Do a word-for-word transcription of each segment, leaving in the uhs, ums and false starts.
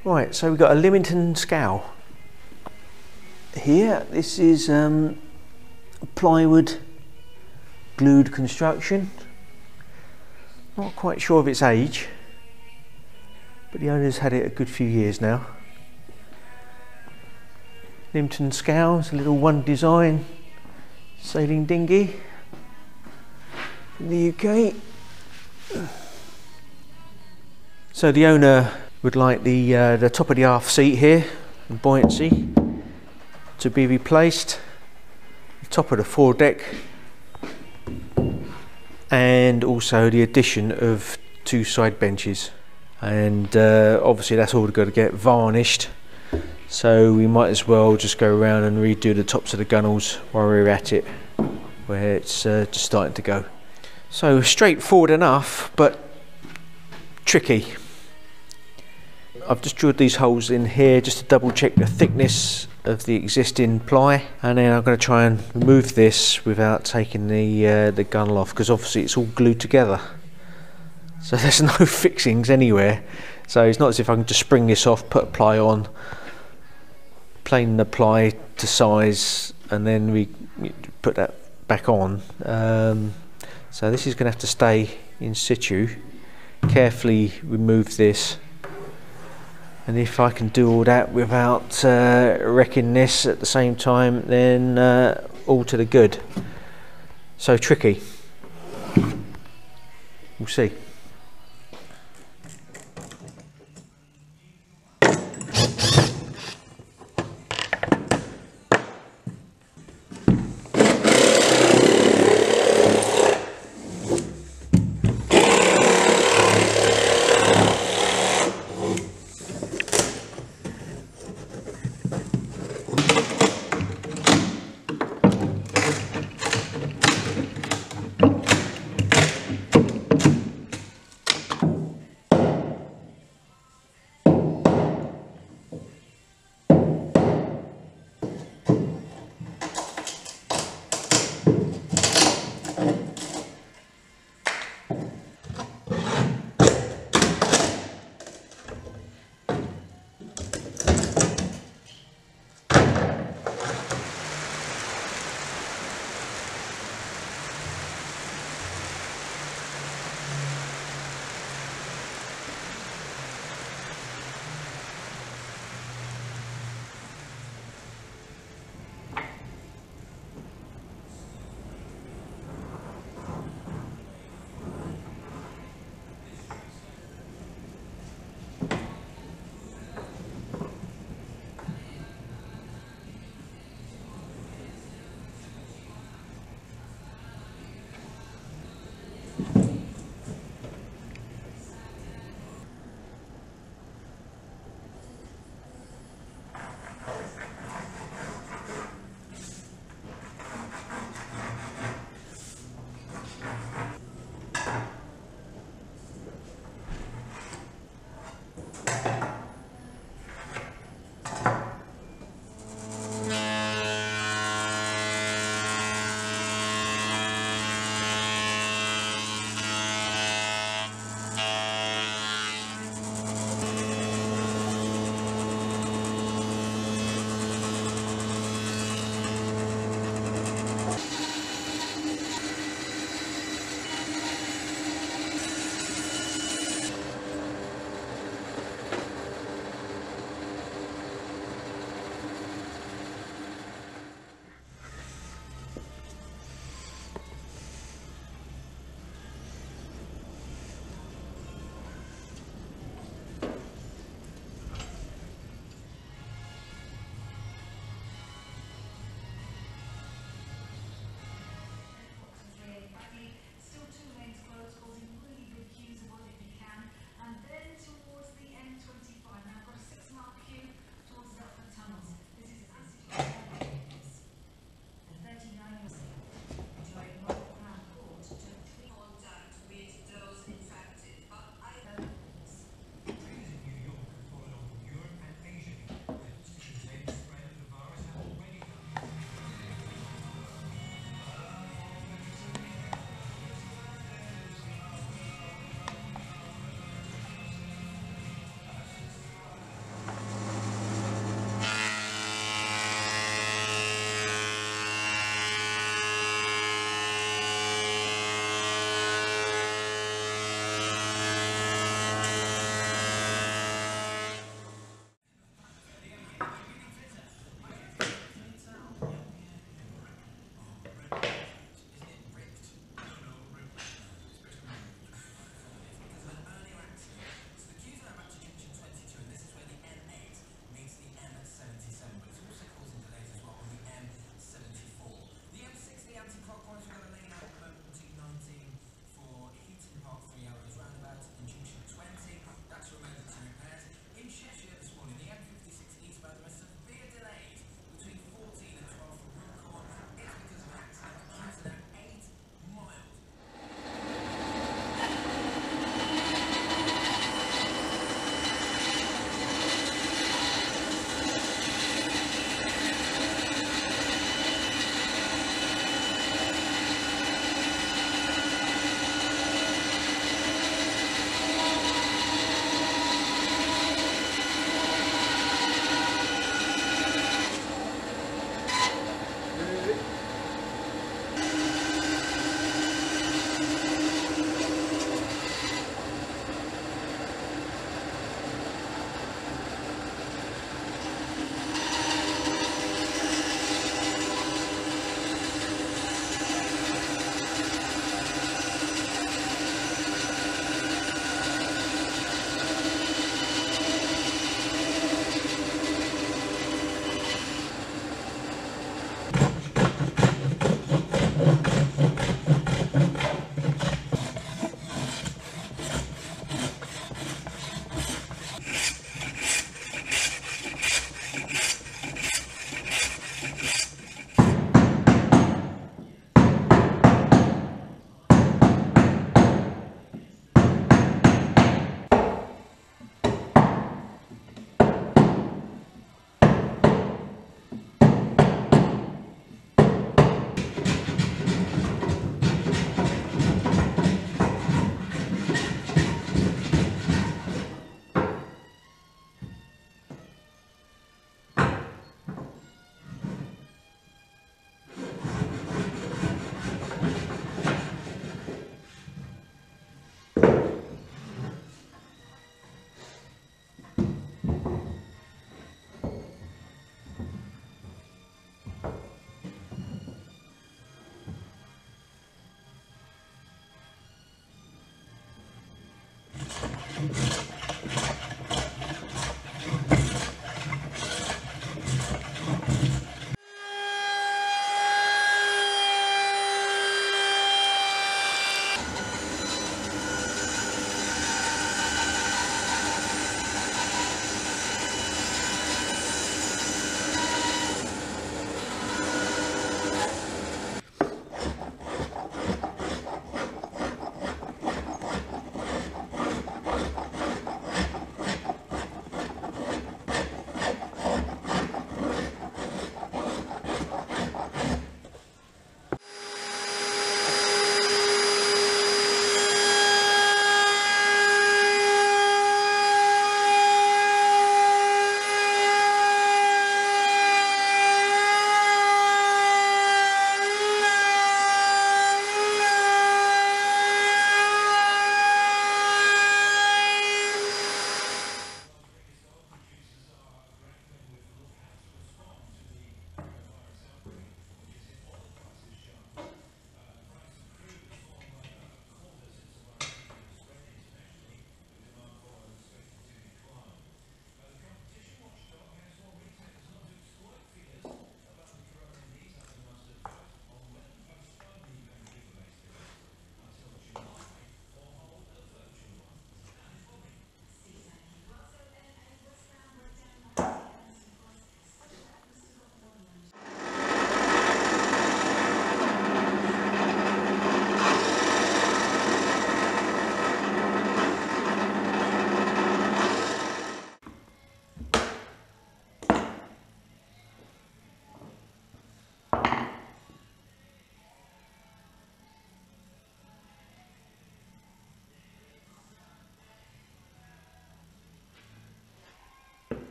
Right, so we've got a Lymington Scow here. This is um, plywood glued construction. Not quite sure of its age, but the owner's had it a good few years now. Lymington Scow is a little one design sailing dinghy from the U K. So the owner would like the uh, the top of the aft seat here, the buoyancy, to be replaced, the top of the foredeck, and also the addition of two side benches. And uh, obviously that's all got to get varnished, so we might as well just go around and redo the tops of the gunnels while we're at it, where it's uh, just starting to go. So straightforward enough, but tricky. I've just drilled these holes in here just to double check the thickness of the existing ply, and then I'm going to try and remove this without taking the uh, the gunnel off, because obviously it's all glued together, so there's no fixings anywhere. So it's not as if I can just spring this off, put a ply on, plane the ply to size, and then we put that back on. Um, so this is going to have to stay in situ. Carefully remove this, and if I can do all that without uh, wrecking this at the same time, then uh, all to the good. So tricky. We'll see.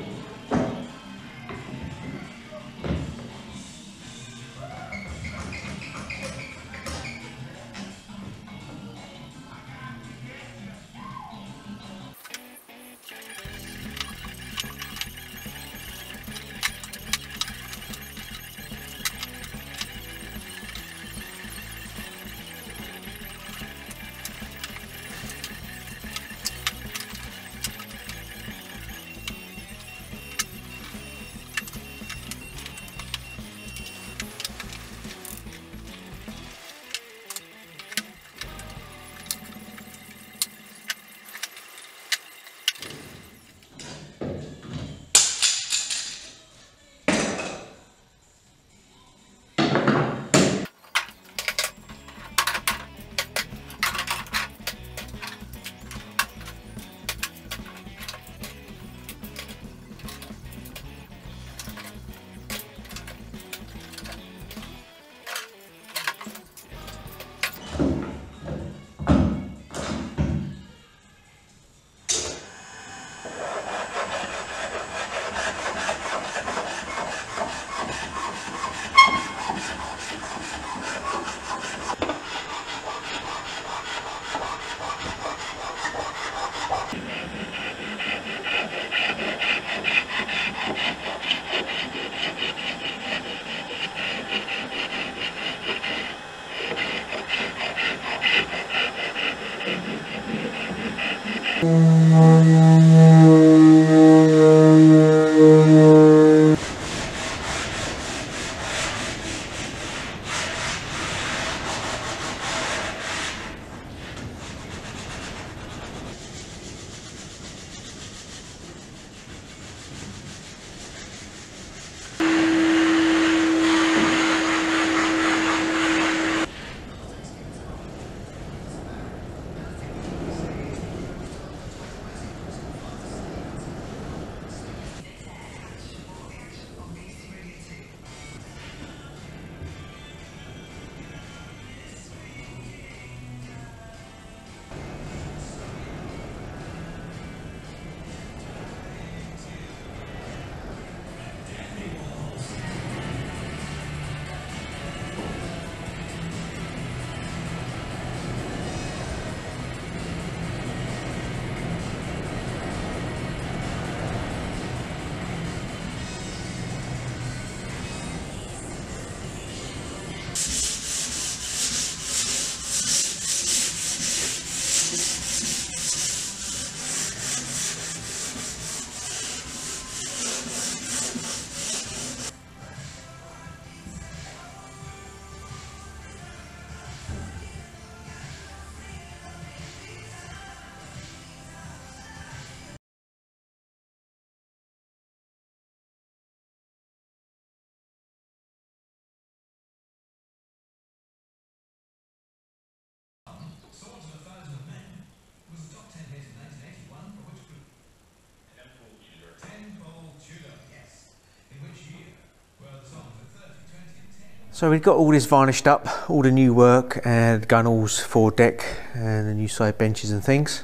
So we've got all this varnished up, all the new work and gunnels, foredeck and the new side benches and things.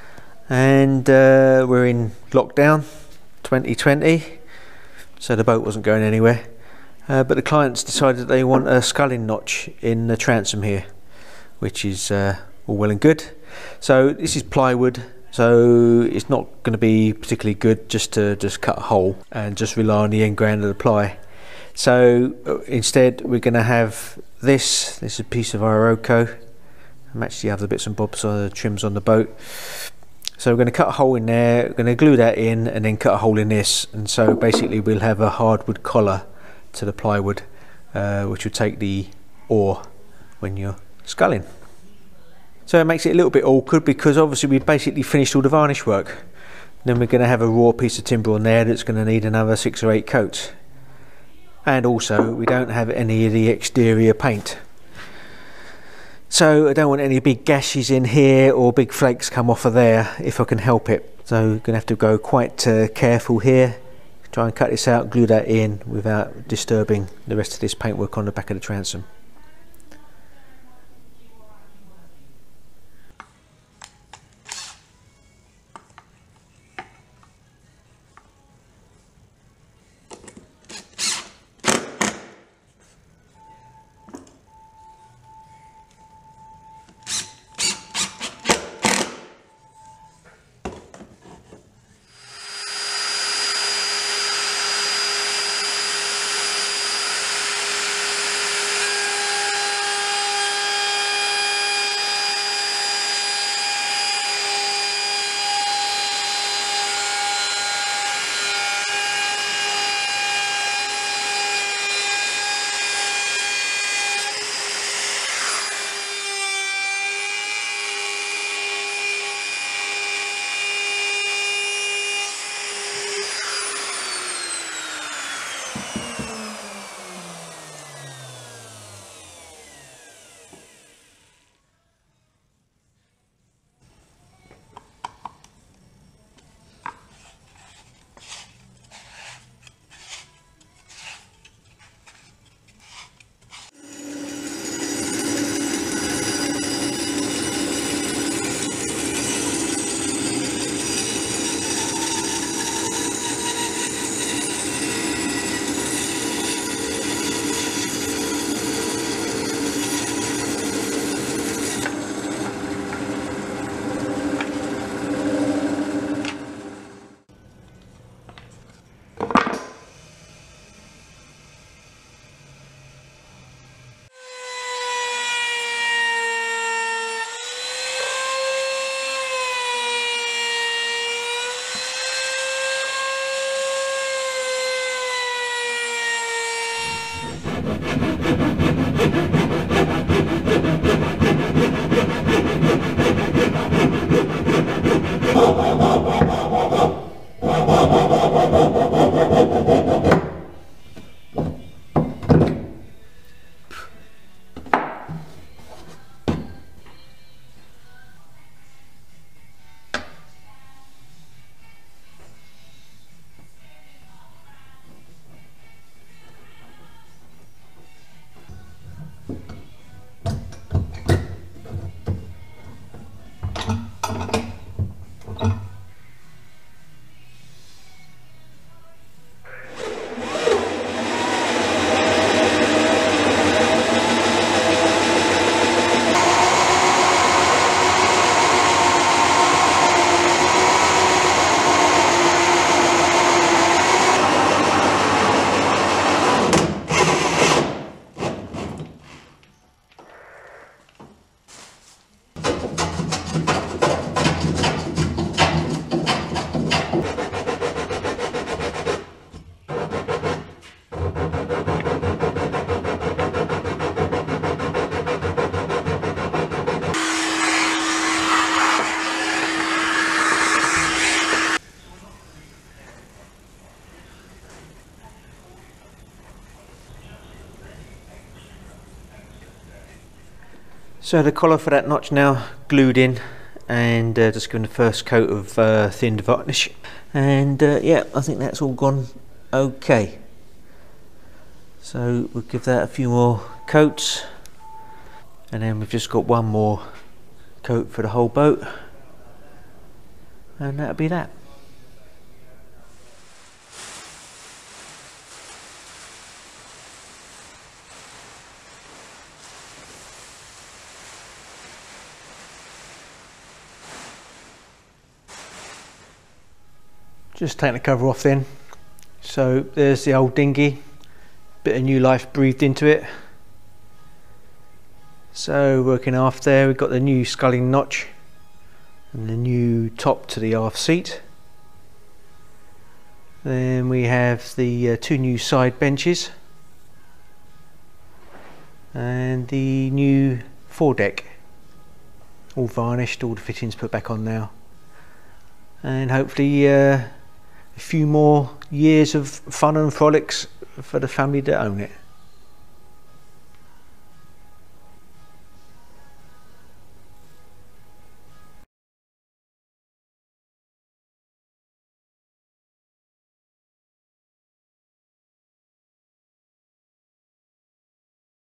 And uh, we're in lockdown twenty twenty, so the boat wasn't going anywhere. Uh, but the clients decided that they want a sculling notch in the transom here, which is uh, all well and good. So this is plywood, so it's not going to be particularly good just to just cut a hole and just rely on the end grain of the ply. So uh, instead we're going to have this, this is a piece of Iroko, match the other bits and bobs of the trims on the boat. So we're going to cut a hole in there, we're going to glue that in and then cut a hole in this, and so basically we'll have a hardwood collar to the plywood, uh, which will take the oar when you're sculling. So it makes it a little bit awkward because obviously we've basically finished all the varnish work. Then we're going to have a raw piece of timber on there that's going to need another six or eight coats. And also we don't have any of the exterior paint. So I don't want any big gashes in here or big flakes come off of there if I can help it. So I'm going to have to go quite uh, careful here. Try and cut this out, glue that in without disturbing the rest of this paintwork on the back of the transom. So the collar for that notch now glued in, and uh, just giving the first coat of uh, thinned varnish, and uh, yeah, I think that's all gone okay. So we'll give that a few more coats, and then we've just got one more coat for the whole boat, and that'll be that. Just taking the cover off then. So there's the old dinghy, bit of new life breathed into it. So working aft there, we've got the new sculling notch and the new top to the aft seat. Then we have the uh, two new side benches and the new foredeck, all varnished, all the fittings put back on now, and hopefully uh, a few more years of fun and frolics for the family that own it.